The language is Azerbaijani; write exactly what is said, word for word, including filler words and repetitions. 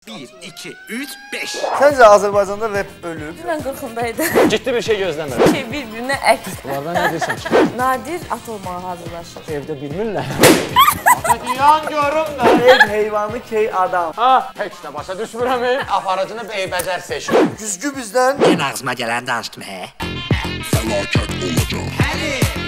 bir, iki, üç, beş. Səncə Azərbaycanda rap ölüb? Dünən qırxındaydı. Ciddi bir şey gözləmirəm. Şey bir-birinə əks. Bunlardan nə deyirsən ki? Nadir at olmağa hazırlaşır. Evdə bilmirlər. Yan görüm də. Ev heyvanı key adam. Ha, heç nə başa düşmürəm. Aparıcını beybəcər seçir. Güzgü bizdən. En ağzıma gələn danışdım, hə? Fəlakət olacaq. Həli.